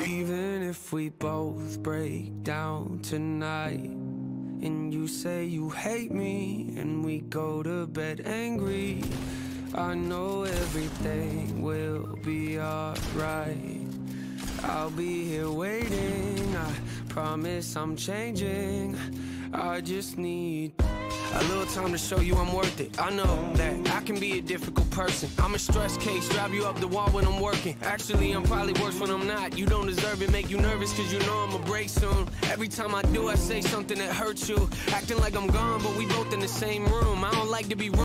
Even if we both break down tonight, and you say you hate me, and we go to bed angry, I know everything will be alright. I'll be here waiting, I promise I'm changing. I just need a little time to show you I'm worth it. I know that I can be a difficult person. I'm a stress case, drive you up the wall when I'm working. Actually, I'm probably worse when I'm not. You don't deserve it, make you nervous cause you know I'ma break soon. Every time I do, I say something that hurts you. Acting like I'm gone, but we both in the same room. I don't like to be wrong.